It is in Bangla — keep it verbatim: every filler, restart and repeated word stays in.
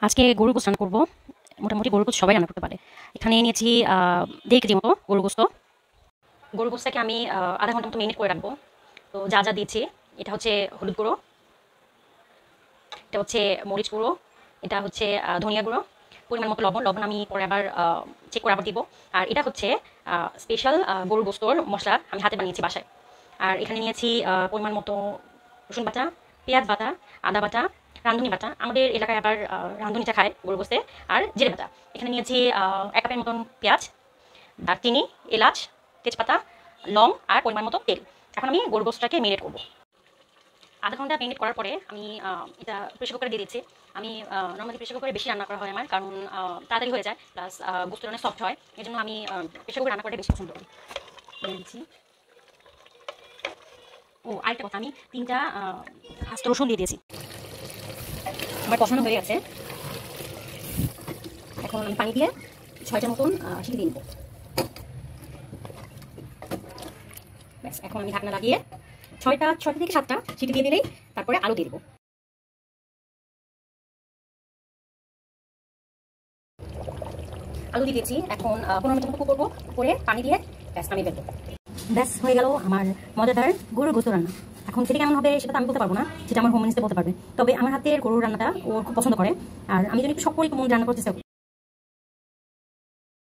আজকে গরুর গোস্ত রান্না করবো। মোটামুটি গরুর গোস্ত সবাই রান্না করতে পারে। এখানে নিয়েছি দেড় কেজি মতো গরুর গোস্ত। গরুর গোস্তটাকে আমি আধা ঘন্টা মতো মেরিনেট করে রাখবো। তো যা যা দিয়েছি, এটা হচ্ছে হলুদ গুঁড়ো, এটা হচ্ছে মরিচ গুঁড়ো, এটা হচ্ছে ধনিয়া গুঁড়ো, পরিমাণ মতো লবণ লবণ আমি পরে আবার চেক করে আবার দিব। আর এটা হচ্ছে স্পেশাল গরুর গোস্তর মশলা, আমি হাতে বানিয়েছি বাসায়। আর এখানে নিয়েছি পরিমাণ মতো রসুন বাটা, পেঁয়াজ বাটা, আদা বাটা, রাঁধুনি বাটা। আমাদের এলাকায় আবার রাঁধুনিটা খায় গরু গোস্তে, আর জিরে বাটা। এখানে নিয়েছি এক কাপের মতন পেঁয়াজ, দারচিনি, এলাচ, তেজপাতা, লং আর পরিমাণ মতো তেল। এখন আমি গরু গোস্তটাকে মেরিনেট করবো। আধা ঘন্টা মেরিনেট করার পরে আমি এটা প্রেশার কুকারে দিয়ে দিচ্ছি। আমি নর্মালি প্রেশার কুকারে বেশি রান্না করা হয় আমার, কারণ তাড়াতাড়ি হয়ে যায়, প্লাস গোস্তটা অনেক সফট হয়। এই জন্য আমি প্রেশার কুকারে রান্না করতে বেশি পছন্দ করি। দিয়ে দিচ্ছি। ও আরেকটা কথা, আমি তিনটা আস্ত রসুন দিয়ে দিয়েছি। আমার কষানো হয়ে গেছে। এখন আমি পানি দিয়ে ছয়টার মতন সিটি দিয়ে নেব। ব্যাস, এখন আমি ঢাকনা লাগিয়ে ছয়টা ছয়টা থেকে সাতটা সিটি দিয়ে দিলেই তারপরে আলু দিয়ে দেবো। আলু দিয়ে দিয়েছি। এখন পনেরো মিনিট মতো কুক করবো, করে পানি দিয়ে ব্যাস নামিয়ে ফেলবো। ব্যাস হয়ে গেল আমার মজাদার গরুর গোস্ত রান্না। এখন খেতে কেমন হবে সেটা তো আমি বলতে পারবো না, সেটা আমার হোম মিনিস্টার বলতে পারবে। তবে আমার হাতের গরুর রান্নাটা ও খুব পছন্দ করে, আর আমি যদি একটু সব পরিমাণ রান্না করতে চাই।